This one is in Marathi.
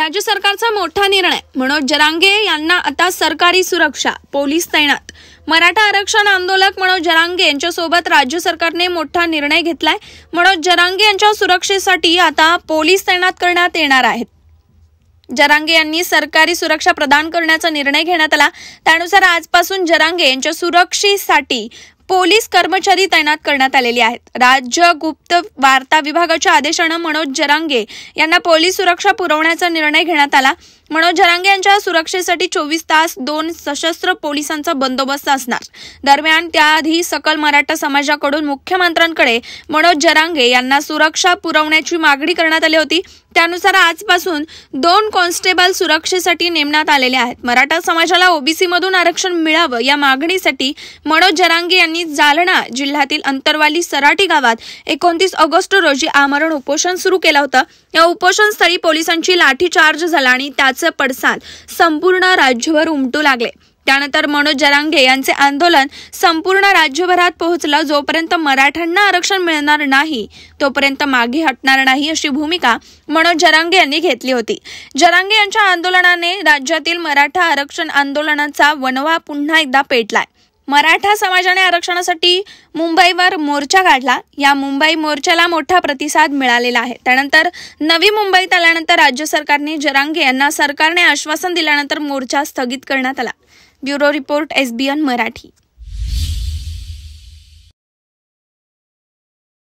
राज्य सरकारचा मोठा निर्णय, मनोज जरांगे यांना आता सरकारी सुरक्षा, पोलीस तैनात। मराठा आरक्षण आंदोलक मनोज जरांगे यांच्यासोबत राज्य सरकारने मोठा निर्णय घेतलाय। मनोज जरांगे यांच्या सुरक्षेसाठी आता पोलीस तैनात करण्यात येणार आहेत। जरांगे यांनी सरकारी सुरक्षा प्रदान करण्याचा निर्णय घेण्यात आला। त्यानुसार आजपासून जरांगे यांच्या सुरक्षेसाठी पोलीस कर्मचारी तैनात करण्यात आलेले आहेत। राज्य गुप्त वार्ता विभागाच्या आदेशाने मनोज जरांगे यांना पोलीस सुरक्षा पुरवण्याचा निर्णय घेण्यात आला। मनोज जरांगे यांच्या सुरक्षेसाठी 24 तास 2 सशस्त्र पोलिसांचा बंदोबस्त असणार। दरम्यान त्याआधी सकल मराठा समाजाकडून मुख्यमंत्र्यांकडे मनोज जरांगे यांना सुरक्षा पुरवण्याची मागणी करण्यात आली होती। त्यानुसार आजपासून 2 कॉन्स्टेबल सुरक्षेसाठी नेमण्यात आलेले आहेत। मराठा समाजाला ओबीसी मधून आरक्षण मिळावं या मागणीसाठी मनोज जरांगे यांनी जालना जिल्ह्यातील अंतरवाली सराटी गावात 29 ऑगस्ट रोजी आमरण उपोषण सुरू केलं होतं। या उपोषणस्थळी पोलिसांची लाठीचार्ज झाला आणि त्याचे पडसाद संपूर्ण राज्यभर उमटू लागले। त्यानंतर मनोज जरांगे यांचे आंदोलन संपूर्ण राज्यभरात पोहोचलं। जोपर्यंत मराठ्यांना आरक्षण मिळणार नाही तोपर्यंत मागे हटणार नाही अशी भूमिका मनोज जरांगे यांनी घेतली होती। जरांगे यांच्या आंदोलनाने राज्यातील मराठा आरक्षण आंदोलनाचा वणवा पुन्हा एकदा पेटलाय। मराठा समाजाने आरक्षणासाठी मुंबईवर मोर्चा काढला। या मुंबई मोर्चाला मोठा प्रतिसाद मिळालेला आहे। त्यानंतर नवी मुंबईत आल्यानंतर राज्य सरकारने जरांगे यांना सरकारने आश्वासन दिल्यानंतर मोर्चा स्थगित करण्यात आला। Bureau report SBN Marathi.